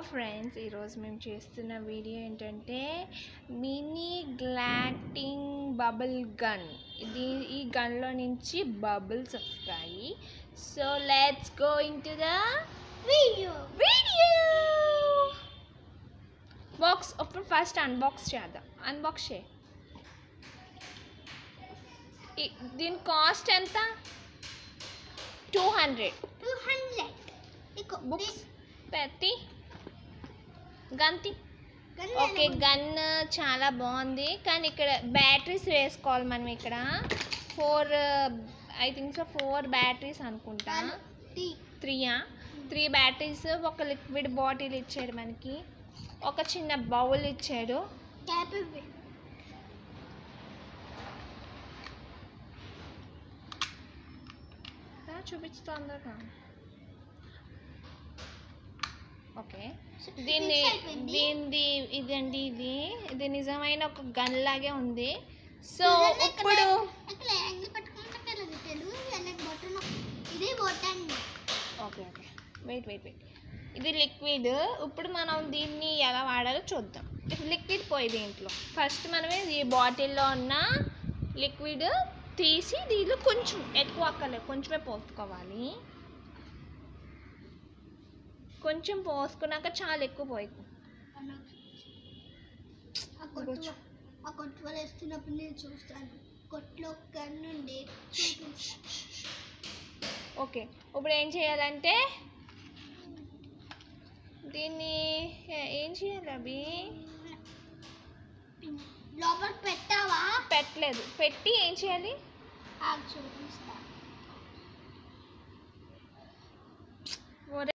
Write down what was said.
Friends, ఈరోజు మేము చేస్తున్న వీడియో ఏంటంటే మినీ గ్లాటింగ్ బబుల్ గన్. ఈ గన్లో నుంచి బబుల్స్ వస్తాయి. So let's go into the video. Box ఇప్పుడు ఫస్ట్ అన్బాక్స్ చేద్దాం. అన్బాక్స్ చేయి. దీని కాస్ట్ ఎంత? 200. బుక్స్ పెట్టి గంతి. ఓకే, గన్ చాలా బాగుంది, కానీ ఇక్కడ బ్యాటరీస్ వేసుకోవాలి మనం. ఇక్కడ 4 బ్యాటరీస్ అనుకుంటా. 3 బ్యాటరీస్, ఒక లిక్విడ్ బాటిల్ ఇచ్చాడు మనకి, ఒక చిన్న బౌల్ ఇచ్చాడు. చూపిస్తుందా? ఓకే, ఇదండి. ఇది నిజమైన ఒక గన్ లాగే ఉంది. సో ఇప్పుడు ఓకే వెయిట్ ఇది లిక్విడ్. ఇప్పుడు మనం దీన్ని ఎలా వాడాలో చూద్దాం. లిక్విడ్ పోయి దీంట్లో ఫస్ట్ మనమే ఈ బాటిల్లో ఉన్న లిక్విడ్ తీసి దీనిలో కొంచెం ఎక్కువ అక్కర్లేదు, కొంచెమే పోసుకోవాలి. కొంచెం పోసుకున్నాక చాలా ఎక్కువ పోయి వేస్తున్నప్పుడు నేను చూస్తాను. కొట్లో కన్నుండి. ఓకే, ఇప్పుడు ఏం చేయాలంటే దీన్ని ఏం చేయాలి? అవి లోపల పెట్టావా? పెట్టలేదు. పెట్టి ఏం చేయాలి? చూపిస్తా.